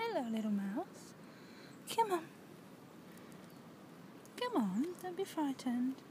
Hello, little mouse. Come on. Come on, don't be frightened.